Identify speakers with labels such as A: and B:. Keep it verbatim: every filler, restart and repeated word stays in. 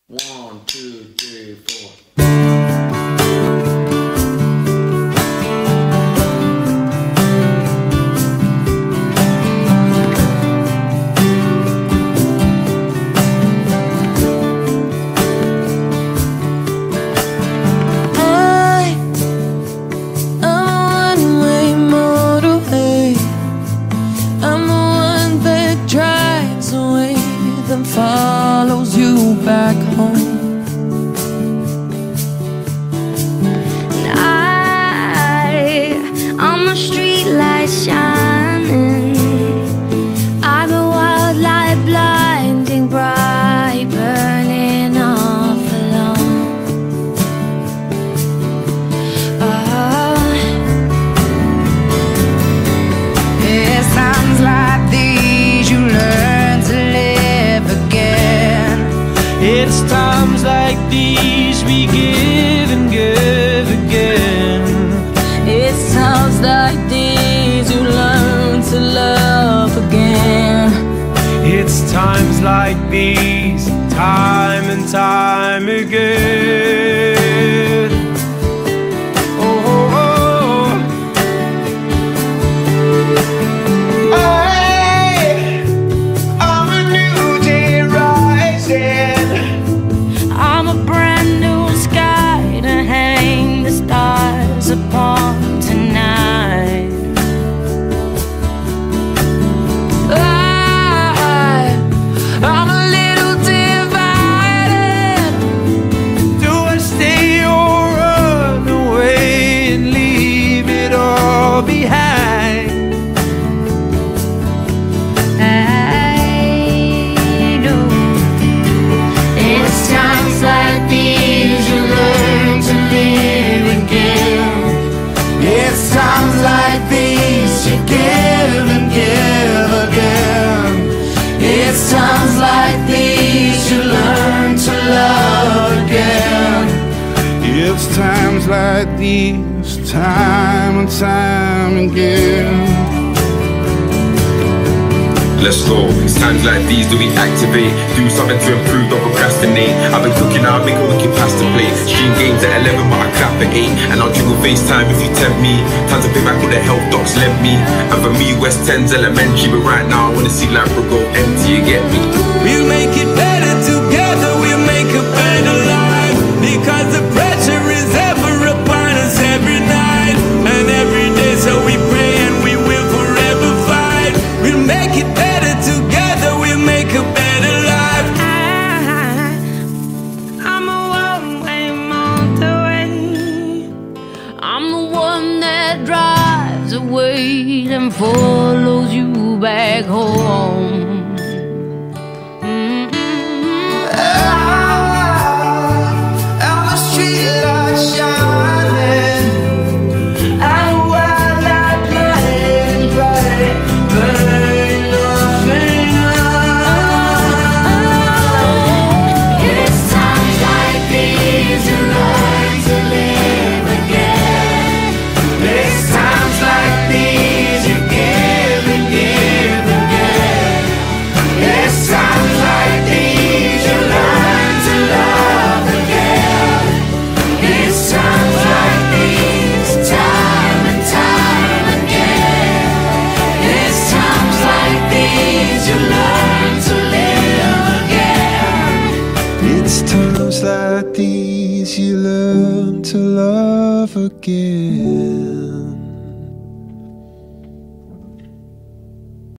A: One, two, three, four.
B: Follows you back home.
C: And I, on the street light shining, I go out like blinding bright, burning off alone. Oh, it sounds like these you learn to live again.
B: It's times like these we give and give again.
C: It's times like these you learn to love again.
B: It's times like these, time and time again. Oh, oh, oh. I, I'm a new day rising.
C: I'm a brand new sky to hang the stars upon tonight.
B: I, I'm a little divided. Do I stay or run away and leave it all behind?
C: I know it's times like these you learn to live again.
B: It's times like these you give and give again. It's times like these you learn to love again. It's times like these, time and time again.
D: Let's go. It's times like these that we activate. Do something to improve, don't procrastinate. I've been cooking now, I make a wicked pasta plate. Stream games at eleven, but I clap at eight. And I'll jiggle FaceTime if you tempt me. Time to pay back all the health docs lent me. And for me, West End's elementary. But right now, I wanna see Labra go empty, you get me?
B: We'll make it better together, we'll make a better life. Because the pressure is ever upon us every night and every day. So we pray and we will forever fight. We'll make it better together, we'll make a better life.
C: I, I'm a one-way motorway. I'm the one that drives away and follows you back home.
B: It's times like these you learn to love again.